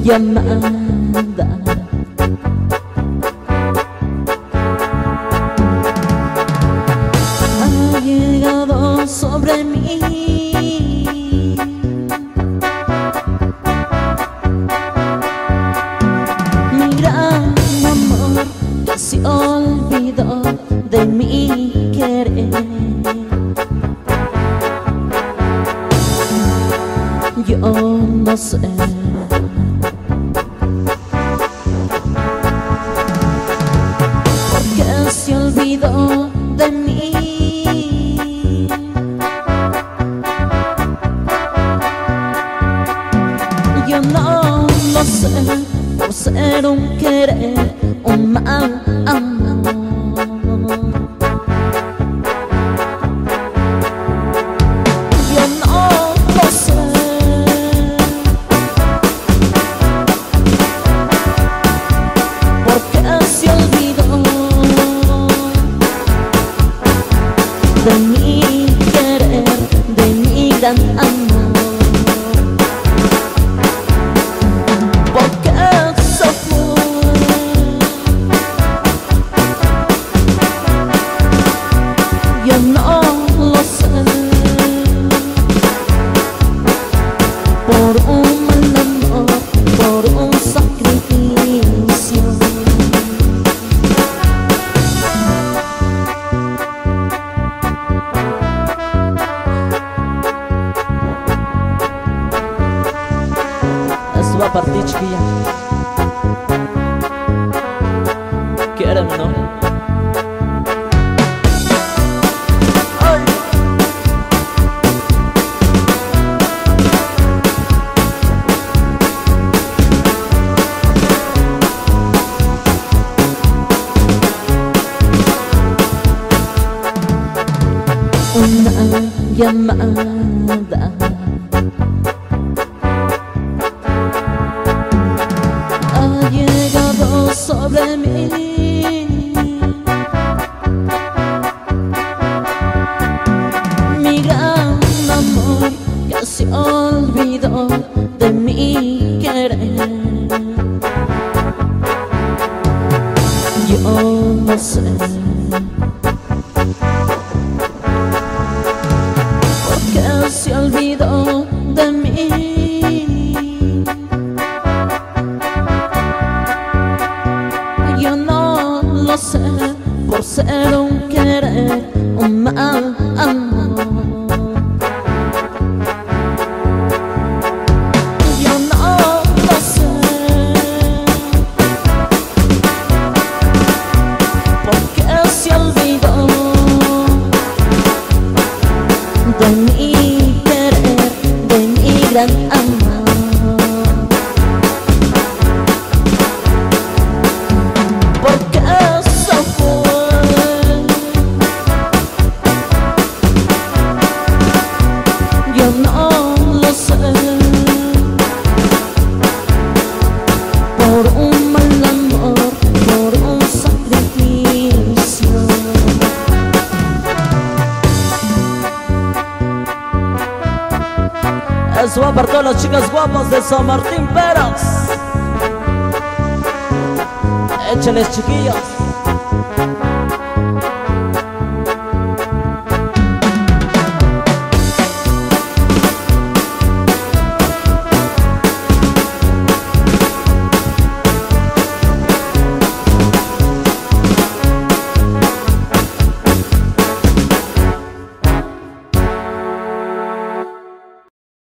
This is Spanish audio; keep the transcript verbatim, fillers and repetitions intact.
llamada ha llegado sobre mí. Mi gran amor que se olvidó de mi querer. Yo no sé por qué se olvidó de mí. Yo no lo sé, por ser un querer, un mal amor. Yo no lo sé por qué se olvidó de mi querer, de mi gran amor. Yo no lo sé, por un mal amor, por un sacrificio. Esto va para ti, chiquilla. Quiéreme, ¿no? Una llamada ha llegado sobre mí. Mi gran amor que se olvidó de mi querer. Yo no sé que se olvidó de mí. Yo no lo sé, por ser un querer, un mal amor. Yo no lo sé por qué se olvidó de mi querer, de mi gran amor. Porque eso fue. Yo no lo sé, por un mal amor, por un sacrificio. Eso va para todas las chicas guapas de San Martín Peras. Échales, chiquillos.